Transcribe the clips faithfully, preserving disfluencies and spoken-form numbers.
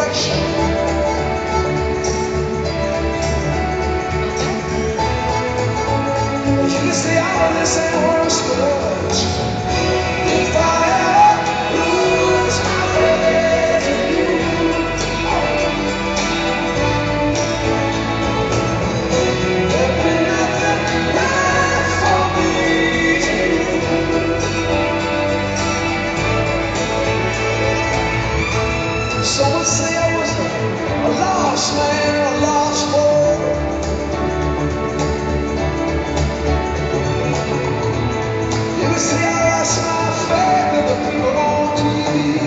direction. You say all of this ain't worse much. If I ever lose my faith in you, there'll be nothing left for me to do. Someone say I was a, a lost man, a lost boy. You see, I lost my faith in the people on T V.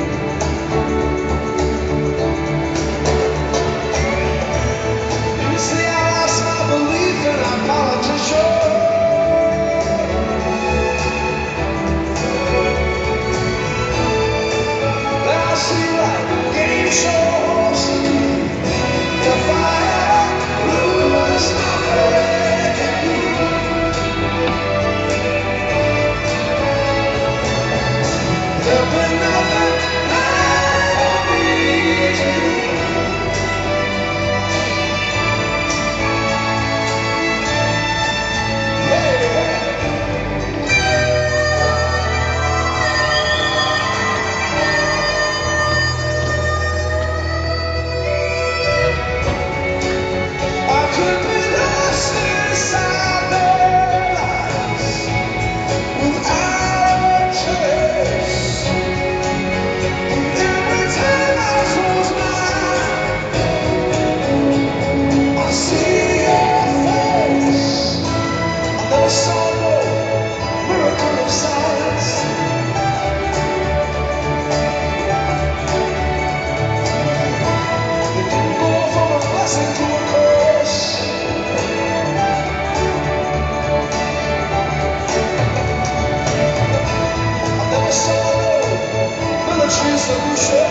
You see, I lost my belief in our politicians. Then I see like game shows. If I ever lose my faith in you, there'll be nothing left for me to do. I could be lost inside their lies without a trace. Every time I close my eyes, I see your face. I never saw no miracle of silence. It didn't go from a blessing to a curse. I never saw no military solution.